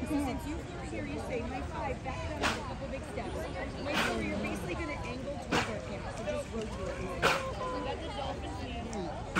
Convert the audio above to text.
So since you flew here, you say high five, back down a couple big steps. Right here, you're basically going to angle towards our camera, so just rotate. That's a dolphin.